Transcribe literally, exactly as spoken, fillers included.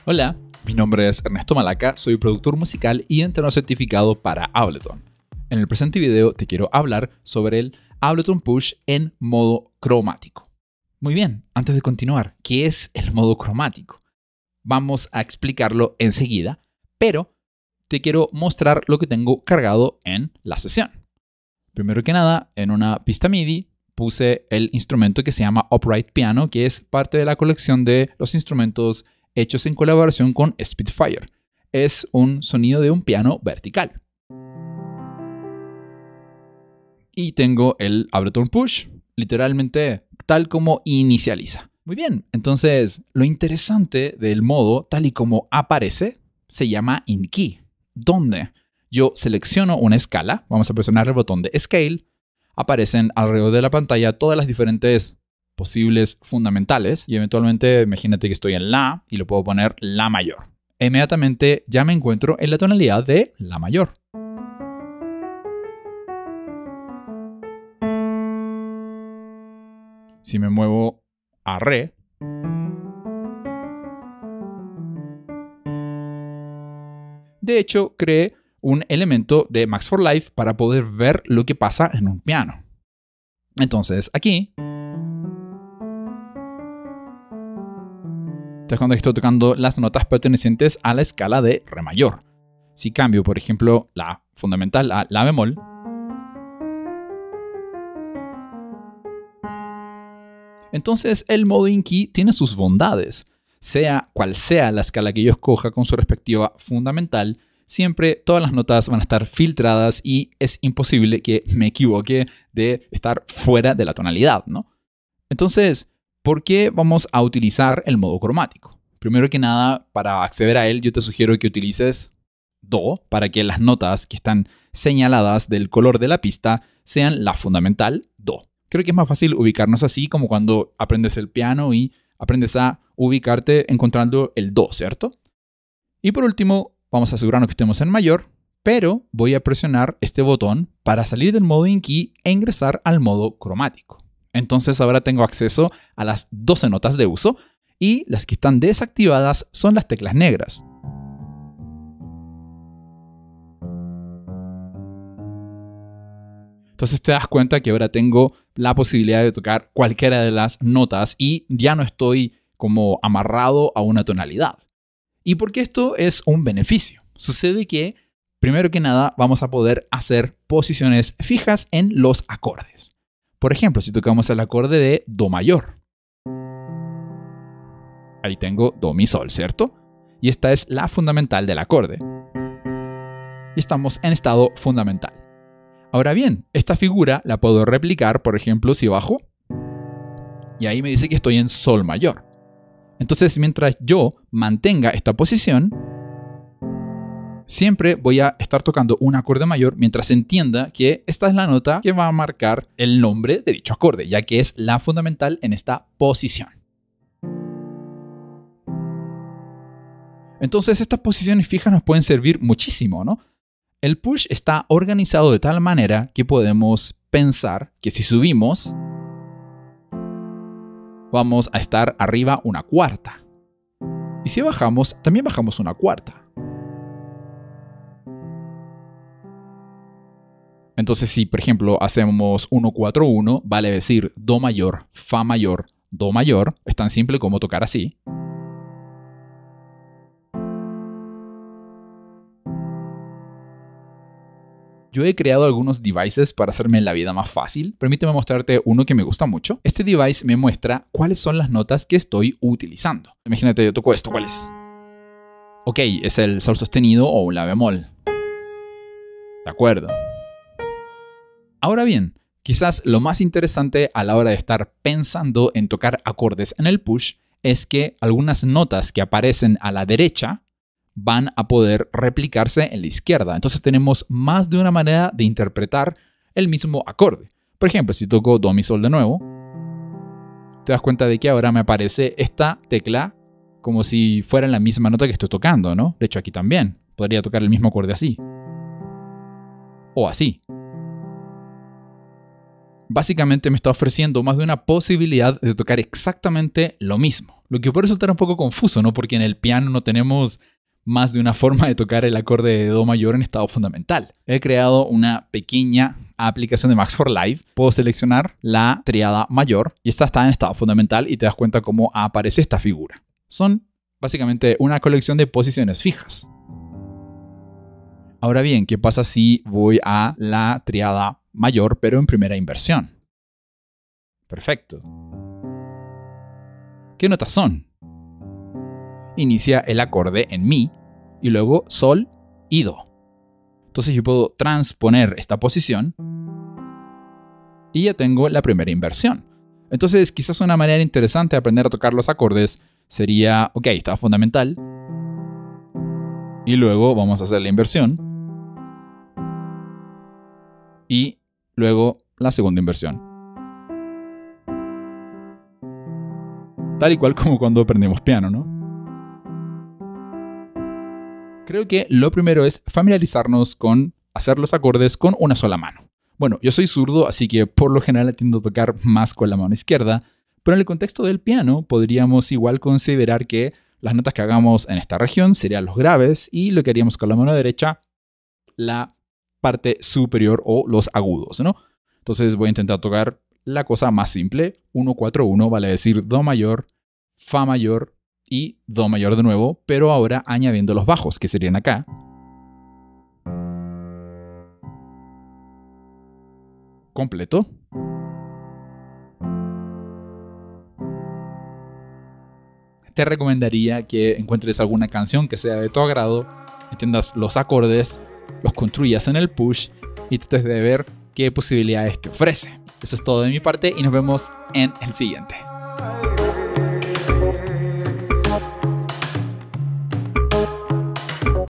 Hola, mi nombre es Ernesto Malaca, soy productor musical y entrenador certificado para Ableton. En el presente video te quiero hablar sobre el Ableton Push en modo cromático. Muy bien, antes de continuar, ¿qué es el modo cromático? Vamos a explicarlo enseguida, pero te quiero mostrar lo que tengo cargado en la sesión. Primero que nada, en una pista MIDI puse el instrumento que se llama Upright Piano, que es parte de la colección de los instrumentos hechos en colaboración con Spitfire. Es un sonido de un piano vertical. Y tengo el Ableton Push, literalmente tal como inicializa. Muy bien, entonces lo interesante del modo, tal y como aparece, se llama In Key, donde yo selecciono una escala, vamos a presionar el botón de Scale, aparecen alrededor de la pantalla todas las diferentes posibles fundamentales y eventualmente imagínate que estoy en La y lo puedo poner La mayor. Inmediatamente ya me encuentro en la tonalidad de La mayor. Si me muevo a Re, de hecho creé un elemento de Max for Life para poder ver lo que pasa en un piano. Entonces aquí, entonces cuando estoy tocando las notas pertenecientes a la escala de Re mayor. Si cambio, por ejemplo, la fundamental a La bemol, entonces el modo In Key tiene sus bondades. Sea cual sea la escala que yo escoja con su respectiva fundamental, siempre todas las notas van a estar filtradas y es imposible que me equivoque de estar fuera de la tonalidad, ¿no? Entonces, ¿por qué vamos a utilizar el modo cromático? Primero que nada, para acceder a él, yo te sugiero que utilices Do para que las notas que están señaladas del color de la pista sean la fundamental Do. Creo que es más fácil ubicarnos así como cuando aprendes el piano y aprendes a ubicarte encontrando el Do, ¿cierto? Y por último, vamos a asegurarnos que estemos en mayor, pero voy a presionar este botón para salir del modo In Key e ingresar al modo cromático. Entonces ahora tengo acceso a las doce notas de uso y las que están desactivadas son las teclas negras. Entonces te das cuenta que ahora tengo la posibilidad de tocar cualquiera de las notas y ya no estoy como amarrado a una tonalidad. ¿Y por qué esto es un beneficio? Sucede que, primero que nada, vamos a poder hacer posiciones fijas en los acordes. Por ejemplo, si tocamos el acorde de Do mayor. Ahí tengo Do, Mi, Sol, ¿cierto? Y esta es la fundamental del acorde. Y estamos en estado fundamental. Ahora bien, esta figura la puedo replicar, por ejemplo, si bajo. Y ahí me dice que estoy en Sol mayor. Entonces, mientras yo mantenga esta posición, siempre voy a estar tocando un acorde mayor mientras entienda que esta es la nota que va a marcar el nombre de dicho acorde, ya que es la fundamental en esta posición. Entonces, estas posiciones fijas nos pueden servir muchísimo, ¿no? El push está organizado de tal manera que podemos pensar que si subimos, vamos a estar arriba una cuarta. Y si bajamos, también bajamos una cuarta. Entonces, si por ejemplo hacemos uno cuatro uno, vale decir Do mayor, Fa mayor, Do mayor. Es tan simple como tocar así. Yo he creado algunos devices para hacerme la vida más fácil. Permíteme mostrarte uno que me gusta mucho. Este device me muestra cuáles son las notas que estoy utilizando. Imagínate, yo toco esto, ¿cuál es? Ok, es el Sol sostenido o un La bemol. De acuerdo. Ahora bien, quizás lo más interesante a la hora de estar pensando en tocar acordes en el push es que algunas notas que aparecen a la derecha van a poder replicarse en la izquierda. Entonces tenemos más de una manera de interpretar el mismo acorde. Por ejemplo, si toco Do, Mi, Sol de nuevo, te das cuenta de que ahora me aparece esta tecla como si fuera la misma nota que estoy tocando, ¿no? De hecho, aquí también podría tocar el mismo acorde así. O así. básicamente me está ofreciendo más de una posibilidad de tocar exactamente lo mismo. Lo que puede resultar un poco confuso, ¿no? Porque en el piano no tenemos más de una forma de tocar el acorde de Do mayor en estado fundamental. He creado una pequeña aplicación de Max for Live. Puedo seleccionar la tríada mayor y esta está en estado fundamental y te das cuenta cómo aparece esta figura. Son básicamente una colección de posiciones fijas. Ahora bien, ¿qué pasa si voy a la tríada mayor pero en primera inversión? Perfecto. ¿Qué notas son? Inicia el acorde en Mi y luego Sol y Do. Entonces yo puedo transponer esta posición y ya tengo la primera inversión. Entonces quizás una manera interesante de aprender a tocar los acordes sería, ok, estaba fundamental y luego vamos a hacer la inversión y luego la segunda inversión. Tal y cual como cuando aprendemos piano, ¿no? Creo que lo primero es familiarizarnos con hacer los acordes con una sola mano. Bueno, yo soy zurdo, así que por lo general tiendo a tocar más con la mano izquierda, pero en el contexto del piano podríamos igual considerar que las notas que hagamos en esta región serían los graves y lo que haríamos con la mano derecha, la parte superior o los agudos, ¿no? Entonces voy a intentar tocar la cosa más simple, uno cuatro uno, vale decir Do mayor, Fa mayor y Do mayor de nuevo, pero ahora añadiendo los bajos, que serían acá. Completo. Te recomendaría que encuentres alguna canción que sea de tu agrado, entiendas los acordes, los construyas en el push y trates de ver qué posibilidades te ofrece. Eso es todo de mi parte y nos vemos en el siguiente.